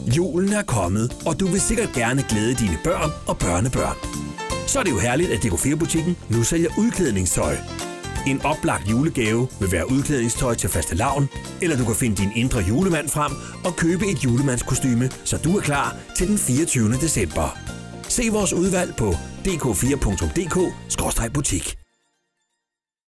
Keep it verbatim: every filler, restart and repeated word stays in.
Julen er kommet, og du vil sikkert gerne glæde dine børn og børnebørn. Så er det jo herligt, at D K fire-butikken nu sælger udklædningstøj. En oplagt julegave vil være udklædningstøj til fastelavn, eller du kan finde din indre julemand frem og købe et julemandskostyme, så du er klar til den fireogtyvende december. Se vores udvalg på d k fire punktum d k skråstreg butik.